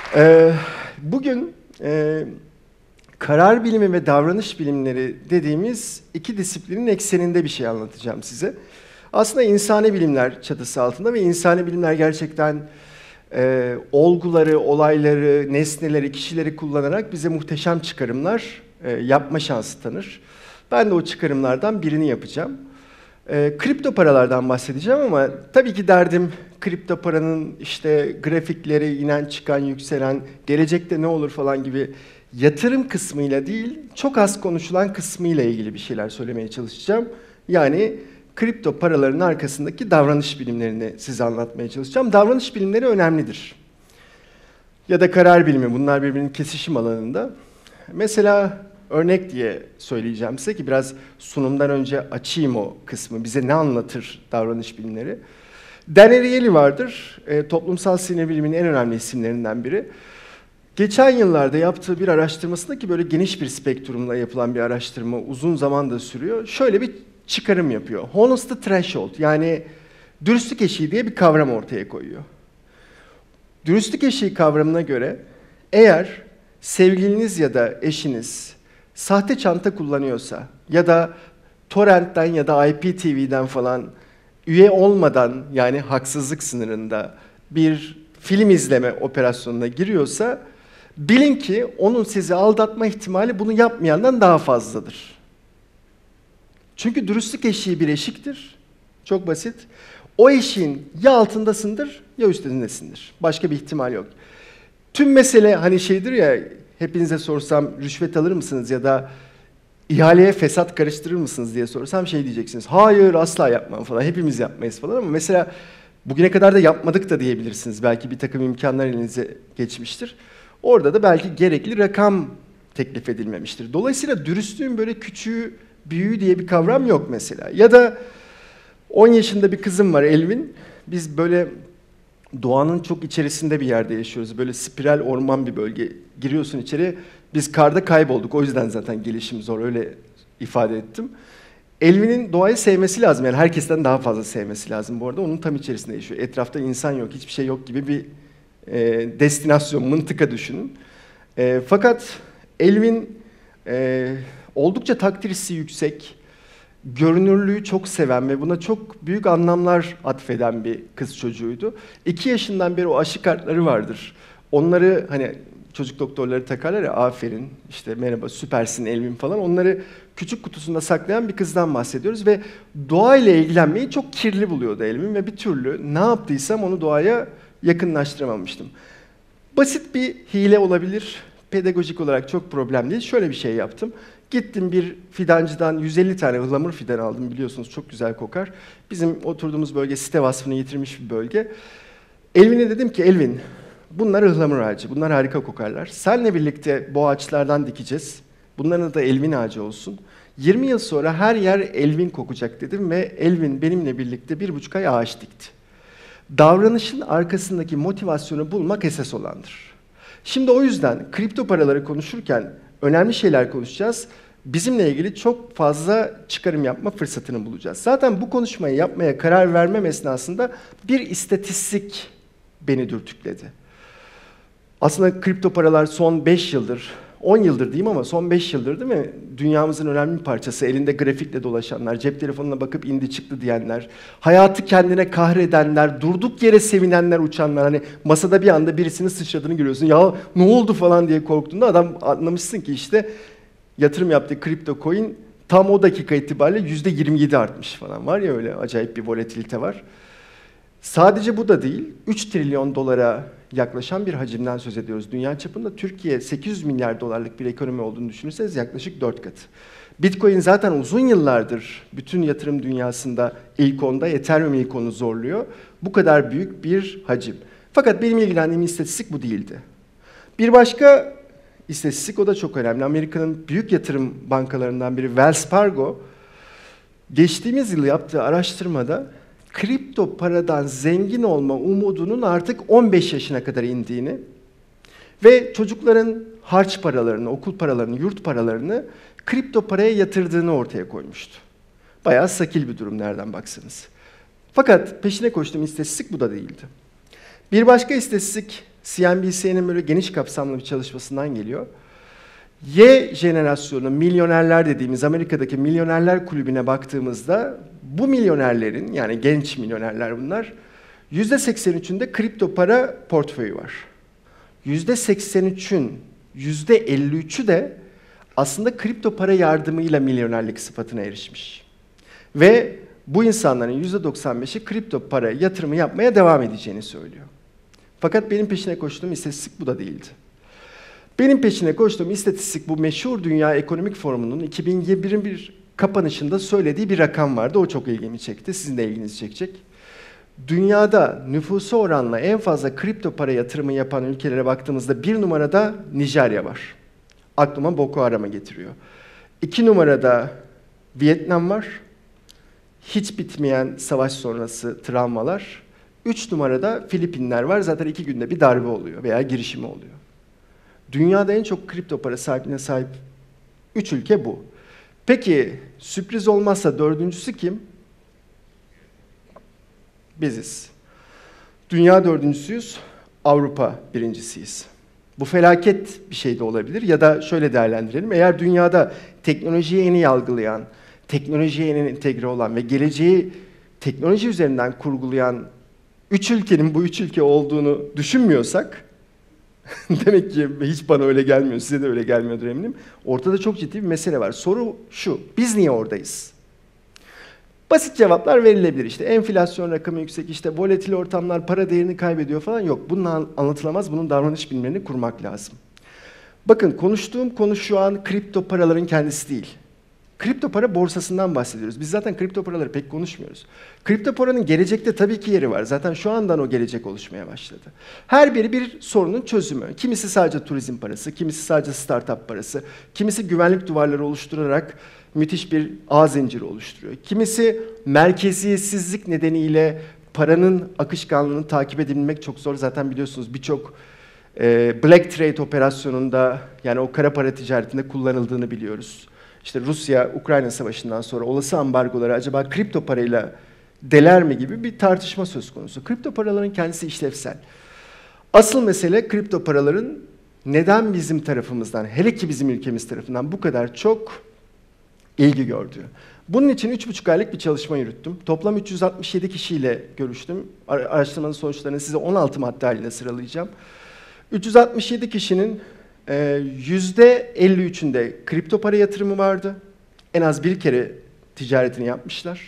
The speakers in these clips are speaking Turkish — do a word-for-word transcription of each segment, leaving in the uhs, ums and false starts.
Ee, bugün e, karar bilimi ve davranış bilimleri dediğimiz iki disiplinin ekseninde bir şey anlatacağım size. Aslında insani bilimler çatısı altında ve insani bilimler gerçekten e, olguları, olayları, nesneleri, kişileri kullanarak bize muhteşem çıkarımlar e, yapma şansı tanır. Ben de o çıkarımlardan birini yapacağım. E, kripto paralardan bahsedeceğim ama tabii ki derdim kripto paranın işte grafikleri inen çıkan yükselen gelecekte ne olur falan gibi yatırım kısmıyla değil çok az konuşulan kısmıyla ilgili bir şeyler söylemeye çalışacağım. Yani kripto paraların arkasındaki davranış bilimlerini size anlatmaya çalışacağım. Davranış bilimleri önemlidir. Ya da karar bilimi, bunlar birbirinin kesişim alanında. Mesela örnek diye söyleyeceğim size ki biraz sunumdan önce açayım o kısmı. Bize ne anlatır davranış bilimleri? Dan Ariely vardır. E, toplumsal sinir biliminin en önemli isimlerinden biri. Geçen yıllarda yaptığı bir araştırmasında ki böyle geniş bir spektrumla yapılan bir araştırma uzun zaman da sürüyor. Şöyle bir çıkarım yapıyor. Honesty threshold, yani dürüstlük eşiği diye bir kavram ortaya koyuyor. Dürüstlük eşiği kavramına göre eğer sevgiliniz ya da eşiniz sahte çanta kullanıyorsa ya da torrentten ya da I P T V'den falan üye olmadan, yani haksızlık sınırında bir film izleme operasyonuna giriyorsa bilin ki onun sizi aldatma ihtimali bunu yapmayandan daha fazladır. Çünkü dürüstlük eşiği bir eşiktir. Çok basit. O eşiğin ya altındasındır ya üstündesindir. Başka bir ihtimal yok. Tüm mesele hani şeydir ya, hepinize sorsam rüşvet alır mısınız ya da ihaleye fesat karıştırır mısınız diye sorsam şey diyeceksiniz. Hayır, asla yapmam falan. Hepimiz yapmayız falan ama mesela bugüne kadar da yapmadık da diyebilirsiniz. Belki bir takım imkanlar elinize geçmiştir. Orada da belki gerekli rakam teklif edilmemiştir. Dolayısıyla dürüstlüğün böyle küçüğü, büyüğü diye bir kavram yok mesela. Ya da on yaşında bir kızım var, Elvin. Biz böyle doğanın çok içerisinde bir yerde yaşıyoruz. Böyle spiral orman bir bölge. Giriyorsun içeri. Biz karda kaybolduk. O yüzden zaten gelişim zor. Öyle ifade ettim. Elvin'in doğayı sevmesi lazım. Yani herkesten daha fazla sevmesi lazım bu arada. Onun tam içerisinde yaşıyor. Etrafta insan yok, hiçbir şey yok gibi bir e, destinasyon, mıntıka düşünün. E, fakat Elvin e, oldukça takdir hissi yüksek, görünürlüğü çok seven ve buna çok büyük anlamlar atfeden bir kız çocuğuydu. İki yaşından beri o aşı kartları vardır. Onları hani çocuk doktorları takarlar ya, aferin, işte merhaba, süpersin Elvin falan. Onları küçük kutusunda saklayan bir kızdan bahsediyoruz ve doğayla ilgilenmeyi çok kirli buluyordu Elvin ve bir türlü ne yaptıysam onu doğaya yakınlaştıramamıştım. Basit bir hile olabilir, pedagojik olarak çok problem değil. Şöyle bir şey yaptım. Gittim bir fidancıdan yüz elli tane ıhlamur fidan aldım, biliyorsunuz çok güzel kokar. Bizim oturduğumuz bölge site vasfını yitirmiş bir bölge. Elvin'e dedim ki, Elvin, bunlar ıhlamur ağacı, bunlar harika kokarlar. Seninle birlikte bu ağaçlardan dikeceğiz. Bunların da Elvin ağacı olsun. yirmi yıl sonra her yer Elvin kokacak dedim ve Elvin benimle birlikte bir buçuk ay ağaç dikti. Davranışın arkasındaki motivasyonu bulmak esas olandır. Şimdi o yüzden kripto paraları konuşurken önemli şeyler konuşacağız. Bizimle ilgili çok fazla çıkarım yapma fırsatını bulacağız. Zaten bu konuşmayı yapmaya karar vermem esnasında bir istatistik beni dürtükledi. Aslında kripto paralar son beş yıldır, on yıldır diyeyim ama son beş yıldır değil mi? Dünyamızın önemli bir parçası, elinde grafikle dolaşanlar, cep telefonuna bakıp indi çıktı diyenler, hayatı kendine kahredenler, durduk yere sevinenler, uçanlar. Hani masada bir anda birisinin sıçradığını görüyorsun. Ya ne oldu falan diye korktuğunda adam anlamışsın ki işte yatırım yaptığı kripto coin tam o dakika itibariyle yüzde yirmi yedi artmış falan. Var ya, öyle acayip bir volatilite var. Sadece bu da değil, üç trilyon dolara yaklaşan bir hacimden söz ediyoruz. Dünya çapında Türkiye sekiz yüz milyar dolarlık bir ekonomi olduğunu düşünürseniz yaklaşık dört katı. Bitcoin zaten uzun yıllardır bütün yatırım dünyasında ilk onda, Ethereum ilk onu zorluyor. Bu kadar büyük bir hacim. Fakat benim ilgilendiğim istatistik bu değildi. Bir başka istatistik, o da çok önemli. Amerika'nın büyük yatırım bankalarından biri Wells Fargo, geçtiğimiz yıl yaptığı araştırmada kripto paradan zengin olma umudunun artık on beş yaşına kadar indiğini ve çocukların harç paralarını, okul paralarını, yurt paralarını kripto paraya yatırdığını ortaya koymuştu. Bayağı sakil bir durum nereden baksanız. Fakat peşine koştuğum istatistik bu da değildi. Bir başka istatistik, C N B C'nin böyle geniş kapsamlı bir çalışmasından geliyor. Y jenerasyonu milyonerler dediğimiz Amerika'daki milyonerler kulübüne baktığımızda bu milyonerlerin, yani genç milyonerler bunlar, yüzde seksen üçünde kripto para portföyü var. yüzde seksen üçün yüzde elli üçü de aslında kripto para yardımıyla milyonerlik sıfatına erişmiş. Ve bu insanların yüzde doksan beşi kripto para yatırımı yapmaya devam edeceğini söylüyor. Fakat benim peşine koştuğum istatistik bu da değildi. Benim peşine koştuğum istatistik bu meşhur Dünya Ekonomik Forumu'nun iki bin yirmi bir kapanışında söylediği bir rakam vardı. O çok ilgimi çekti. Sizin de ilginizi çekecek. Dünyada nüfusu oranla en fazla kripto para yatırımı yapan ülkelere baktığımızda bir numarada Nijerya var. Aklıma Boko Haram'ı getiriyor. İki numarada Vietnam var. Hiç bitmeyen savaş sonrası travmalar. Üç numarada Filipinler var. Zaten iki günde bir darbe oluyor veya girişimi oluyor. Dünyada en çok kripto para sahibine sahip üç ülke bu. Peki sürpriz olmazsa dördüncüsü kim? Biziz. Dünya dördüncüsüyüz, Avrupa birincisiyiz. Bu felaket bir şey de olabilir ya da şöyle değerlendirelim. Eğer dünyada teknolojiyi en iyi algılayan, teknolojiye en entegre olan ve geleceği teknoloji üzerinden kurgulayan üç ülkenin bu üç ülke olduğunu düşünmüyorsak, demek ki hiç bana öyle gelmiyor, size de öyle gelmiyordur eminim. Ortada çok ciddi bir mesele var. Soru şu, biz niye oradayız? Basit cevaplar verilebilir. İşte enflasyon rakamı yüksek, işte volatil ortamlar para değerini kaybediyor falan. Yok, bununla anlatılamaz. Bunun davranış bilimlerini kurmak lazım. Bakın konuştuğum konu şu an kripto paraların kendisi değil. Kripto para borsasından bahsediyoruz. Biz zaten kripto paraları pek konuşmuyoruz. Kripto paranın gelecekte tabii ki yeri var. Zaten şu andan o gelecek oluşmaya başladı. Her biri bir sorunun çözümü. Kimisi sadece turizm parası, kimisi sadece startup parası, kimisi güvenlik duvarları oluşturarak müthiş bir ağ zinciri oluşturuyor. Kimisi merkeziyetsizlik nedeniyle paranın akışkanlığını takip edilmek çok zor. Zaten biliyorsunuz birçok e, Black Trade operasyonunda, yani o kara para ticaretinde kullanıldığını biliyoruz. İşte Rusya-Ukrayna savaşından sonra olası ambargoları acaba kripto parayla deler mi gibi bir tartışma söz konusu. Kripto paraların kendisi işlevsel. Asıl mesele kripto paraların neden bizim tarafımızdan, hele ki bizim ülkemiz tarafından bu kadar çok ilgi gördüğü. Bunun için üç buçuk aylık bir çalışma yürüttüm. Toplam üç yüz altmış yedi kişiyle görüştüm. Araştırmanın sonuçlarını size on altı madde halinde sıralayacağım. üç yüz altmış yedi kişinin yüzde elli üçünde kripto para yatırımı vardı. En az bir kere ticaretini yapmışlar.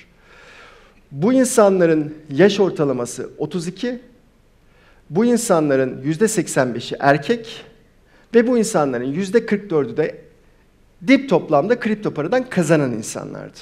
Bu insanların yaş ortalaması otuz iki. Bu insanların yüzde seksen beşi erkek. Ve bu insanların yüzde kırk dördü de dip toplamda kripto paradan kazanan insanlardı.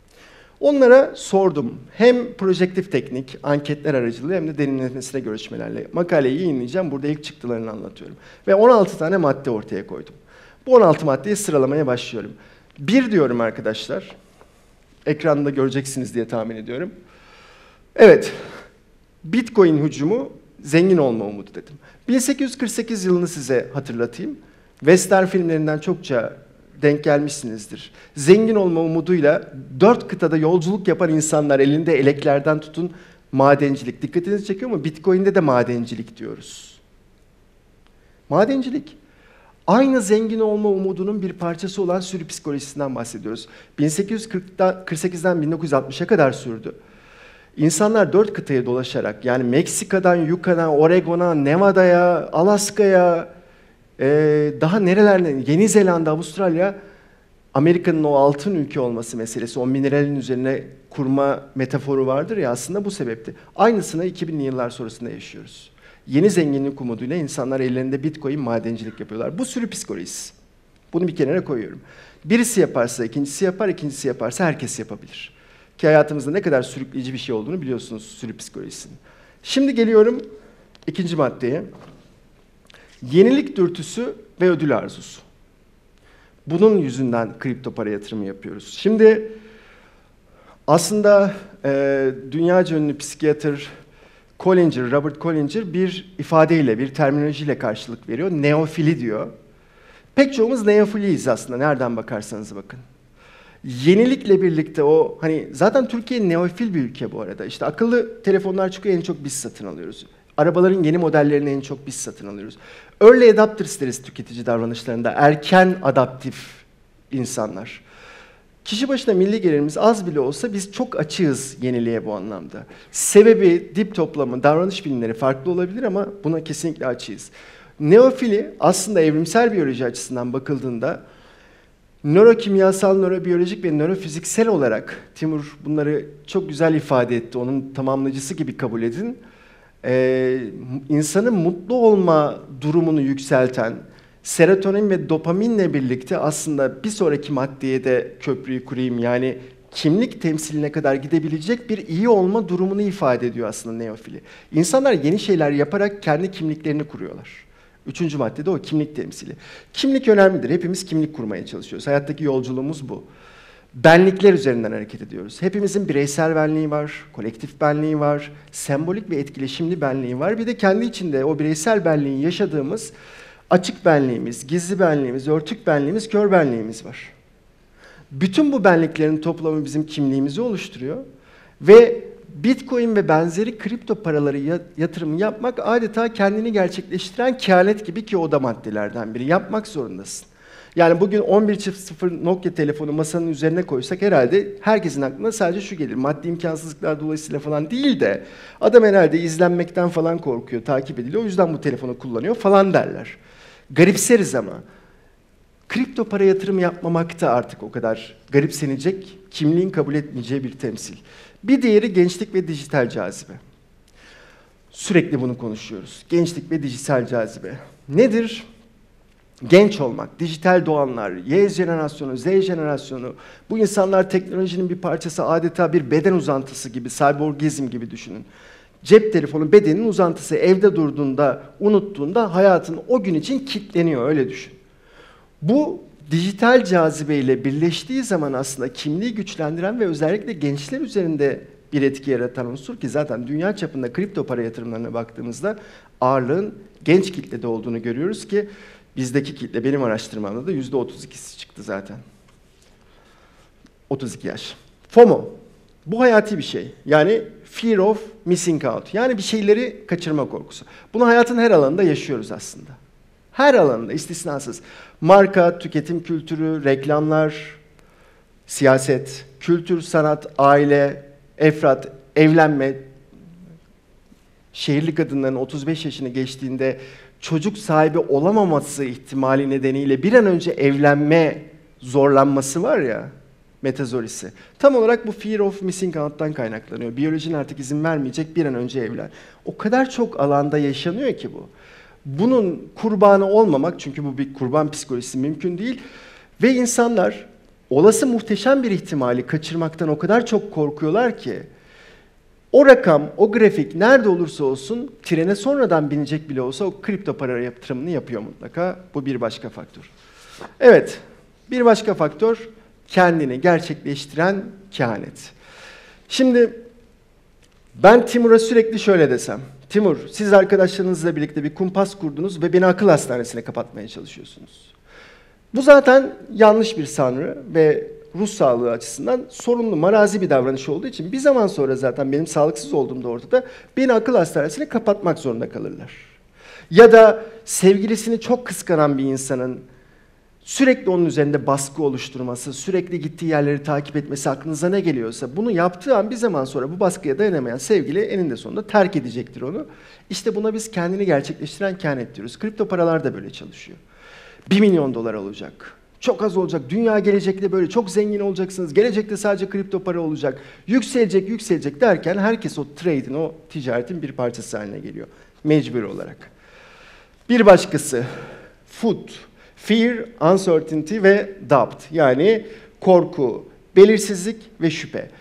Onlara sordum. Hem projektif teknik, anketler aracılığıyla hem de derinlemesine görüşmelerle. Makaleyi yayınlayacağım. Burada ilk çıktılarını anlatıyorum. Ve on altı tane madde ortaya koydum. Bu on altı maddeyi sıralamaya başlıyorum. Bir diyorum arkadaşlar. Ekranda göreceksiniz diye tahmin ediyorum. Evet. Bitcoin hücumu, zengin olma umudu dedim. bin sekiz yüz kırk sekiz yılını size hatırlatayım. Western filmlerinden çokça denk gelmişsinizdir. Zengin olma umuduyla dört kıtada yolculuk yapan insanlar, elinde eleklerden tutun madencilik. Dikkatinizi çekiyor mu? Bitcoin'de de madencilik diyoruz. Madencilik. Aynı zengin olma umudunun bir parçası olan sürü psikolojisinden bahsediyoruz. bin sekiz yüz kırk sekizden bin dokuz yüz altmışa kadar sürdü. İnsanlar dört kıtayı dolaşarak, yani Meksika'dan Yucatán'a, Oregon'a, Nevada'ya, Alaska'ya, Ee, daha nerelerden, Yeni Zelanda, Avustralya, Amerika'nın o altın ülke olması meselesi, o mineralin üzerine kurma metaforu vardır ya, aslında bu sebepti. Aynısını iki binli yıllar sonrasında yaşıyoruz. Yeni zenginlik umuduyla insanlar ellerinde Bitcoin madencilik yapıyorlar. Bu sürü psikolojisi. Bunu bir kenara koyuyorum. Birisi yaparsa ikincisi yapar, ikincisi yaparsa herkes yapabilir. Ki hayatımızda ne kadar sürükleyici bir şey olduğunu biliyorsunuz sürü psikolojisinin. Şimdi geliyorum ikinci maddeye. Yenilik dürtüsü ve ödül arzusu. Bunun yüzünden kripto para yatırımı yapıyoruz. Şimdi aslında e, dünyaca ünlü psikiyatr Collinger, Robert Collinger bir ifadeyle, bir terminolojiyle karşılık veriyor. Neofili diyor. Pek çoğumuz neofiliyiz aslında, nereden bakarsanız bakın. Yenilikle birlikte o, hani zaten Türkiye neofil bir ülke bu arada. İşte akıllı telefonlar çıkıyor, en çok biz satın alıyoruz. Arabaların yeni modellerini en çok biz satın alıyoruz. Early adapters deriz tüketici davranışlarında. Erken adaptif insanlar. Kişi başına milli gelirimiz az bile olsa biz çok açığız yeniliğe bu anlamda. Sebebi, dip toplamı, davranış bilimleri farklı olabilir ama buna kesinlikle açığız. Neofili aslında evrimsel biyoloji açısından bakıldığında nörokimyasal, nörobiyolojik ve nörofiziksel olarak, Timur bunları çok güzel ifade etti, onun tamamlayıcısı gibi kabul edin. Ee, insanın mutlu olma durumunu yükselten, serotonin ve dopaminle birlikte aslında bir sonraki maddeye de köprüyü kurayım. Yani kimlik temsiline kadar gidebilecek bir iyi olma durumunu ifade ediyor aslında neofili. İnsanlar yeni şeyler yaparak kendi kimliklerini kuruyorlar. Üçüncü maddede o kimlik temsili. Kimlik önemlidir. Hepimiz kimlik kurmaya çalışıyoruz. Hayattaki yolculuğumuz bu. Benlikler üzerinden hareket ediyoruz. Hepimizin bireysel benliği var, kolektif benliği var, sembolik ve etkileşimli benliği var. Bir de kendi içinde o bireysel benliği yaşadığımız açık benliğimiz, gizli benliğimiz, örtük benliğimiz, kör benliğimiz var. Bütün bu benliklerin toplamı bizim kimliğimizi oluşturuyor ve Bitcoin ve benzeri kripto paraları yatırımı yapmak adeta kendini gerçekleştiren kehanet gibi, ki o da maddelerden biri. Yapmak zorundasın. Yani bugün on bir çift sıfır Nokia telefonu masanın üzerine koysak herhalde herkesin aklına sadece şu gelir. Maddi imkansızlıklar dolayısıyla falan değil de adam herhalde izlenmekten falan korkuyor, takip ediliyor. O yüzden bu telefonu kullanıyor falan derler. Garipseriz ama. Kripto para yatırımı yapmamak da artık o kadar garipsenecek, kimliğin kabul etmeyeceği bir temsil. Bir diğeri gençlik ve dijital cazibe. Sürekli bunu konuşuyoruz. Gençlik ve dijital cazibe. Nedir? Genç olmak, dijital doğanlar, Y jenerasyonu, Z jenerasyonu, bu insanlar teknolojinin bir parçası, adeta bir beden uzantısı gibi, cyborgizm gibi düşünün. Cep telefonu bedenin uzantısı, evde durduğunda, unuttuğunda hayatın o gün için kilitleniyor, öyle düşün. Bu dijital cazibeyle birleştiği zaman aslında kimliği güçlendiren ve özellikle gençler üzerinde bir etki yaratan unsur, ki zaten dünya çapında kripto para yatırımlarına baktığımızda ağırlığın genç kitlede olduğunu görüyoruz ki bizdeki kitle benim araştırmamda da yüzde otuz ikisi çıktı zaten. otuz iki yaş. FOMO. Bu hayati bir şey. Yani fear of missing out. Yani bir şeyleri kaçırma korkusu. Bunu hayatın her alanında yaşıyoruz aslında. Her alanında istisnasız. Marka, tüketim kültürü, reklamlar, siyaset, kültür, sanat, aile, efrat, evlenme. Şehirli kadınların otuz beş yaşını geçtiğinde çocuk sahibi olamaması ihtimali nedeniyle bir an önce evlenme zorlanması var ya, metazorisi. Tam olarak bu fear of missing out'tan kaynaklanıyor. Biyolojinin artık izin vermeyecek, bir an önce evlen. O kadar çok alanda yaşanıyor ki bu. Bunun kurbanı olmamak, çünkü bu bir kurban psikolojisi, mümkün değil. Ve insanlar olası muhteşem bir ihtimali kaçırmaktan o kadar çok korkuyorlar ki, o rakam, o grafik nerede olursa olsun, trene sonradan binecek bile olsa o kripto para yatırımını yapıyor mutlaka. Bu bir başka faktör. Evet, bir başka faktör kendini gerçekleştiren kehanet. Şimdi ben Timur'a sürekli şöyle desem, Timur, siz arkadaşlarınızla birlikte bir kumpas kurdunuz ve beni akıl hastanesine kapatmaya çalışıyorsunuz. Bu zaten yanlış bir sanrı ve ruh sağlığı açısından sorunlu, marazi bir davranış olduğu için bir zaman sonra zaten benim sağlıksız olduğum da ortada, beni akıl hastanesine kapatmak zorunda kalırlar. Ya da sevgilisini çok kıskanan bir insanın sürekli onun üzerinde baskı oluşturması, sürekli gittiği yerleri takip etmesi, aklınıza ne geliyorsa bunu yaptığı an bir zaman sonra bu baskıya dayanamayan sevgili eninde sonunda terk edecektir onu. İşte buna biz kendini gerçekleştiren kehanet diyoruz. Kripto paralar da böyle çalışıyor. Bir milyon dolar olacak. Çok az olacak. Dünya gelecekte böyle çok zengin olacaksınız. Gelecekte sadece kripto para olacak. Yükselecek, yükselecek derken herkes o trade'in, o ticaretin bir parçası haline geliyor. Mecbur olarak. Bir başkası, food. Fear, uncertainty ve doubt. Yani korku, belirsizlik ve şüphe.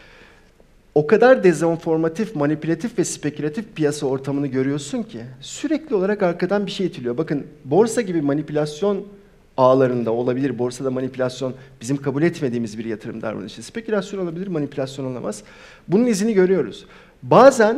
O kadar dezenformatif, manipülatif ve spekülatif piyasa ortamını görüyorsun ki sürekli olarak arkadan bir şey itiliyor. Bakın borsa gibi manipülasyon ağlarında olabilir. Borsada manipülasyon bizim kabul etmediğimiz bir yatırım davranışı. Spekülasyon olabilir, manipülasyon olamaz. Bunun izini görüyoruz. Bazen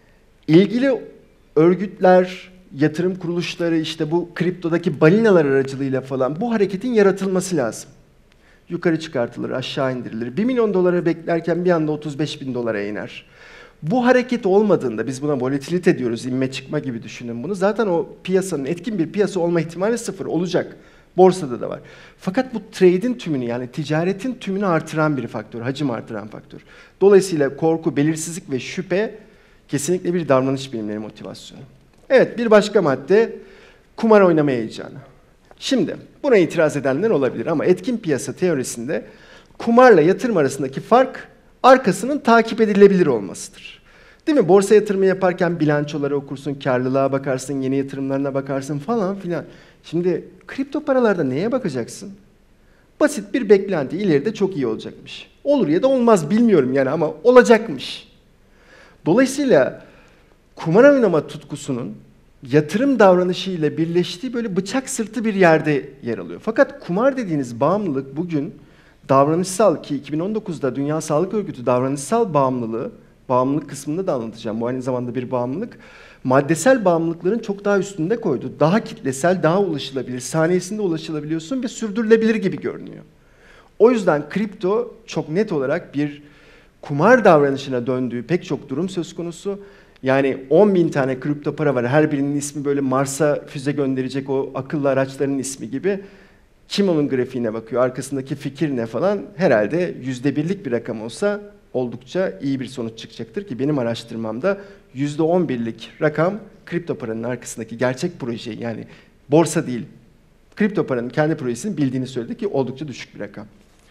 ilgili örgütler, yatırım kuruluşları, işte bu kriptodaki balinalar aracılığıyla falan bu hareketin yaratılması lazım. Yukarı çıkartılır, aşağı indirilir. Bir milyon dolara beklerken bir anda otuz beş bin dolara iner. Bu hareket olmadığında, biz buna volatilite diyoruz, inme çıkma gibi düşünün bunu. Zaten o piyasanın etkin bir piyasa olma ihtimali sıfır olacak. Borsada da var. Fakat bu trade'in tümünü, yani ticaretin tümünü artıran bir faktör, hacim artıran faktör. Dolayısıyla korku, belirsizlik ve şüphe kesinlikle bir davranış bilimleri motivasyonu. Evet, bir başka madde kumar oynama heyecanı. Şimdi buna itiraz edenler olabilir ama etkin piyasa teorisinde kumarla yatırım arasındaki fark arkasının takip edilebilir olmasıdır. Değil mi? Borsa yatırımı yaparken bilançoları okursun, karlılığa bakarsın, yeni yatırımlarına bakarsın falan filan. Şimdi kripto paralarda neye bakacaksın? Basit bir beklenti, ileride çok iyi olacakmış. Olur ya da olmaz bilmiyorum yani ama olacakmış. Dolayısıyla kumar oynama tutkusunun yatırım davranışıyla birleştiği böyle bıçak sırtı bir yerde yer alıyor. Fakat kumar dediğiniz bağımlılık bugün davranışsal, ki iki bin on dokuzda Dünya Sağlık Örgütü davranışsal bağımlılığı, bağımlılık kısmında da anlatacağım, bu aynı zamanda bir bağımlılık, maddesel bağımlılıkların çok daha üstünde koydu. Daha kitlesel, daha ulaşılabilir, saniyesinde ulaşılabiliyorsun ve sürdürülebilir gibi görünüyor. O yüzden kripto çok net olarak bir kumar davranışına döndüğü pek çok durum söz konusu. Yani on bin tane kripto para var. Her birinin ismi böyle Mars'a füze gönderecek o akıllı araçların ismi gibi. Kim onun grafiğine bakıyor, arkasındaki fikir ne falan, herhalde yüzde birlik bir rakam olsa oldukça iyi bir sonuç çıkacaktır ki benim araştırmamda yüzde on birlik rakam kripto paranın arkasındaki gerçek projeyi, yani borsa değil, kripto paranın kendi projesini bildiğini söyledi ki oldukça düşük bir rakam.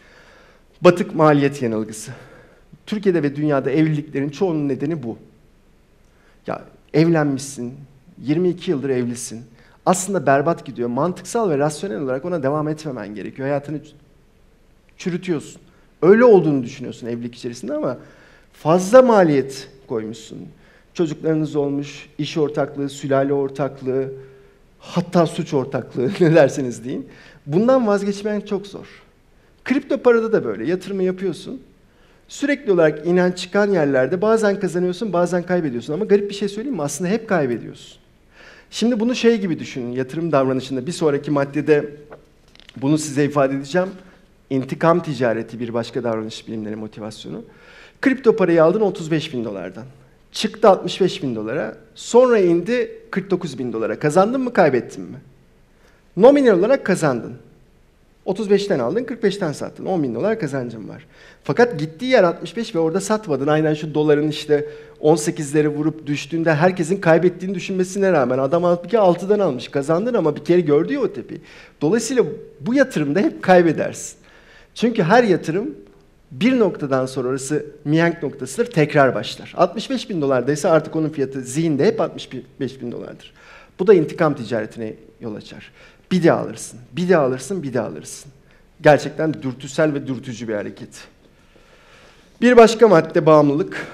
Batık maliyet yanılgısı. Türkiye'de ve dünyada evliliklerin çoğunun nedeni bu. Ya evlenmişsin, yirmi iki yıldır evlisin. Aslında berbat gidiyor. Mantıksal ve rasyonel olarak ona devam etmemen gerekiyor. Hayatını çürütüyorsun. Öyle olduğunu düşünüyorsun evlilik içerisinde ama fazla maliyet koymuşsun. Çocuklarınız olmuş, iş ortaklığı, sülale ortaklığı, hatta suç ortaklığı ne derseniz deyin. Bundan vazgeçmen çok zor. Kripto parada da böyle. Yatırımı yapıyorsun. Sürekli olarak inen çıkan yerlerde bazen kazanıyorsun, bazen kaybediyorsun. Ama garip bir şey söyleyeyim mi? Aslında hep kaybediyorsun. Şimdi bunu şey gibi düşünün, yatırım davranışında. Bir sonraki maddede bunu size ifade edeceğim. İntikam ticareti bir başka davranış bilimleri motivasyonu. Kripto parayı aldın otuz beş bin dolardan. Çıktı altmış beş bin dolara. Sonra indi kırk dokuz bin dolara. Kazandın mı, kaybettin mi? Nominal olarak kazandın. otuz beşten aldın, kırk beşten sattın. on bin dolar kazancın var. Fakat gittiği yer altmış beş ve orada satmadın. Aynen şu doların işte on sekizleri vurup düştüğünde herkesin kaybettiğini düşünmesine rağmen adam halbuki altıdan almış. Kazandın ama bir kere gördü ya o tepeyi. Dolayısıyla bu yatırımda hep kaybedersin. Çünkü her yatırım bir noktadan sonra, orası mihenk noktasıdır, tekrar başlar. altmış beş bin dolardaysa artık onun fiyatı zihinde hep altmış beş bin dolardır. Bu da intikam ticaretine yol açar. Bir de alırsın, bir de alırsın, bir de alırsın. Gerçekten dürtüsel ve dürtücü bir hareket. Bir başka madde bağımlılık.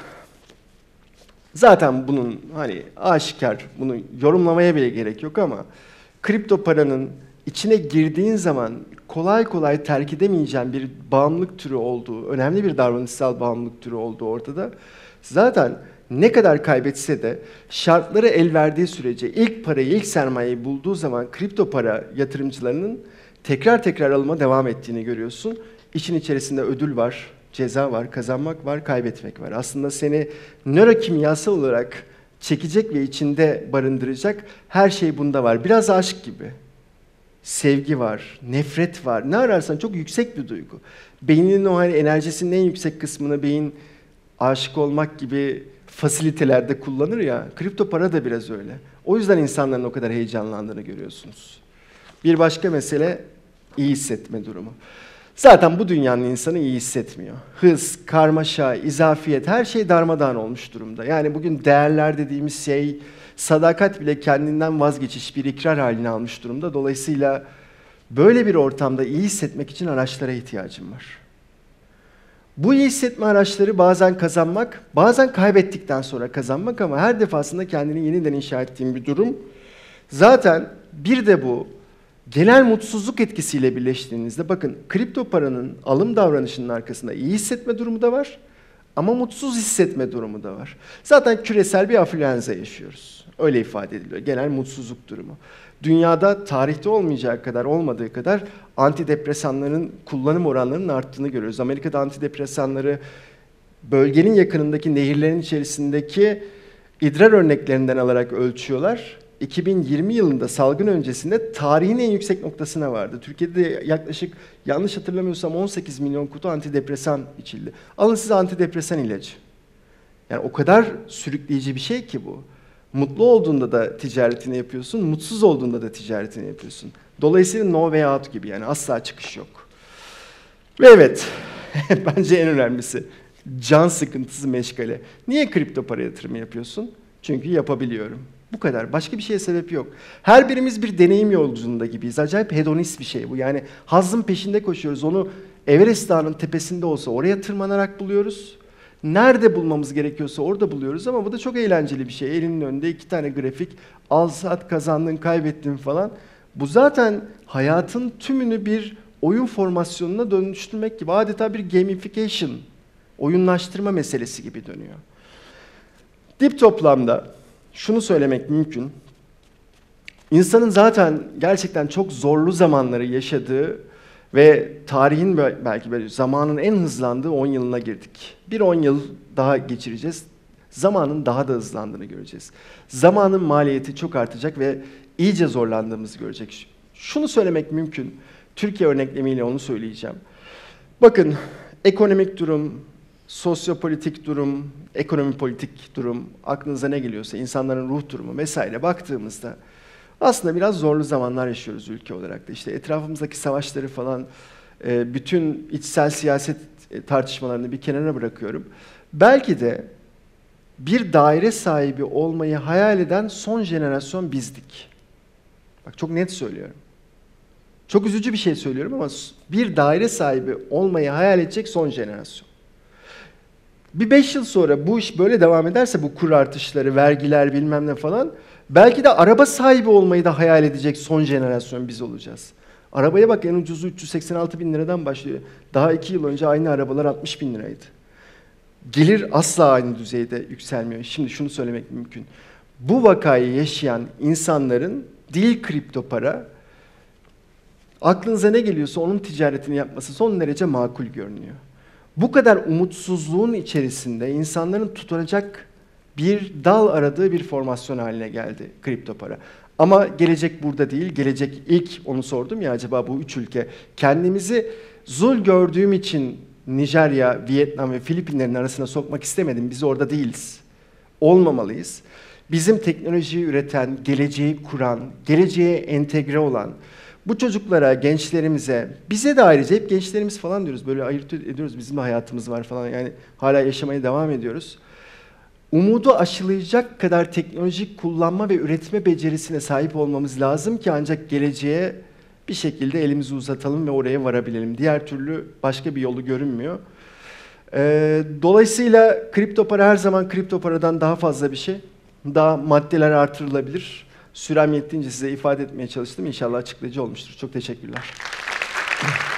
Zaten bunun hani aşikar, bunu yorumlamaya bile gerek yok ama kripto paranın içine girdiğin zaman kolay kolay terk edemeyeceğin bir bağımlılık türü olduğu, önemli bir davranışsal bağımlılık türü olduğu ortada. Zaten ne kadar kaybetse de şartları el verdiği sürece ilk parayı, ilk sermayeyi bulduğu zaman kripto para yatırımcılarının tekrar tekrar alıma devam ettiğini görüyorsun. İşin içerisinde ödül var, ceza var, kazanmak var, kaybetmek var. Aslında seni nörokimyasal olarak çekecek ve içinde barındıracak her şey bunda var. Biraz aşk gibi. Sevgi var, nefret var. Ne ararsan çok yüksek bir duygu. Beyninin o hani enerjisinin en yüksek kısmını beyin aşık olmak gibi fasilitelerde kullanır ya. Kripto para da biraz öyle. O yüzden insanların o kadar heyecanlandığını görüyorsunuz. Bir başka mesele iyi hissetme durumu. Zaten bu dünyanın insanı iyi hissetmiyor. Hız, karmaşa, izafiyet, her şey darmadağın olmuş durumda. Yani bugün değerler dediğimiz şey, sadakat bile kendinden vazgeçiş, bir ikrar halini almış durumda. Dolayısıyla böyle bir ortamda iyi hissetmek için araçlara ihtiyacım var. Bu iyi hissetme araçları bazen kazanmak, bazen kaybettikten sonra kazanmak ama her defasında kendini yeniden inşa ettiğim bir durum. Zaten bir de bu genel mutsuzluk etkisiyle birleştiğinizde bakın kripto paranın alım davranışının arkasında iyi hissetme durumu da var ama mutsuz hissetme durumu da var. Zaten küresel bir afluenza yaşıyoruz. Öyle ifade ediliyor. Genel mutsuzluk durumu. Dünyada tarihte olmayacağı kadar, olmadığı kadar antidepresanların kullanım oranlarının arttığını görüyoruz. Amerika'da antidepresanları bölgenin yakınındaki nehirlerin içerisindeki idrar örneklerinden alarak ölçüyorlar. iki bin yirmi yılında salgın öncesinde tarihin en yüksek noktasına vardı. Türkiye'de yaklaşık, yanlış hatırlamıyorsam on sekiz milyon kutu antidepresan içildi. Alın size antidepresan ilacı. Yani o kadar sürükleyici bir şey ki bu. Mutlu olduğunda da ticaretini yapıyorsun, mutsuz olduğunda da ticaretini yapıyorsun. Dolayısıyla no way out gibi, yani asla çıkış yok. Ve evet, bence en önemlisi, can sıkıntısı meşgale. Niye kripto para yatırımı yapıyorsun? Çünkü yapabiliyorum. Bu kadar. Başka bir şeye sebep yok. Her birimiz bir deneyim yolculuğunda gibiyiz. Acayip hedonist bir şey bu. Yani hazzın peşinde koşuyoruz. Onu Everest Dağı'nın tepesinde olsa oraya tırmanarak buluyoruz. Nerede bulmamız gerekiyorsa orada buluyoruz ama bu da çok eğlenceli bir şey. Elinin önünde iki tane grafik, al sat, kazandın, kaybettin falan. Bu zaten hayatın tümünü bir oyun formasyonuna dönüştürmek gibi, adeta bir gamification, oyunlaştırma meselesi gibi dönüyor. Dip toplamda şunu söylemek mümkün. İnsanın zaten gerçekten çok zorlu zamanları yaşadığı ve tarihin belki böyle zamanın en hızlandığı on yılına girdik. Bir on yıl daha geçireceğiz. Zamanın daha da hızlandığını göreceğiz. Zamanın maliyeti çok artacak ve iyice zorlandığımızı görecek. Şunu söylemek mümkün. Türkiye örneklemiyle onu söyleyeceğim. Bakın, ekonomik durum, sosyopolitik durum, ekonomi politik durum, aklınıza ne geliyorsa, insanların ruh durumu vesaire baktığımızda aslında biraz zorlu zamanlar yaşıyoruz ülke olarak da. İşte etrafımızdaki savaşları falan, bütün içsel siyaset tartışmalarını bir kenara bırakıyorum. Belki de bir daire sahibi olmayı hayal eden son jenerasyon bizdik. Bak, çok net söylüyorum. Çok üzücü bir şey söylüyorum ama bir daire sahibi olmayı hayal edecek son jenerasyon. Bir beş yıl sonra bu iş böyle devam ederse, bu kur artışları, vergiler bilmem ne falan, belki de araba sahibi olmayı da hayal edecek son jenerasyon biz olacağız. Arabaya bak, en ucuzu üç yüz seksen altı bin liradan başlıyor. Daha iki yıl önce aynı arabalar altmış bin liraydı. Gelir asla aynı düzeyde yükselmiyor. Şimdi şunu söylemek mümkün. Bu vakayı yaşayan insanların değil kripto para, aklınıza ne geliyorsa onun ticaretini yapması son derece makul görünüyor. Bu kadar umutsuzluğun içerisinde insanların tutunacak bir dal aradığı bir formasyon haline geldi kripto para. Ama gelecek burada değil, gelecek ilk onu sordum ya, acaba bu üç ülke, kendimizi zul gördüğüm için Nijerya, Vietnam ve Filipinlerin arasına sokmak istemedim. Biz orada değiliz. Olmamalıyız. Bizim teknolojiyi üreten, geleceği kuran, geleceğe entegre olan, bu çocuklara, gençlerimize, bize de ayrıca, hep gençlerimiz falan diyoruz, böyle ayırt ediyoruz, bizim de hayatımız var falan, yani hala yaşamaya devam ediyoruz. Umudu aşılayacak kadar teknolojik kullanma ve üretme becerisine sahip olmamız lazım ki ancak geleceğe bir şekilde elimizi uzatalım ve oraya varabilelim. Diğer türlü başka bir yolu görünmüyor. Ee, dolayısıyla kripto para her zaman kripto paradan daha fazla bir şey. Daha maddeler artırılabilir. Sürem yettiğince size ifade etmeye çalıştım. İnşallah açıklayıcı olmuştur. Çok teşekkürler.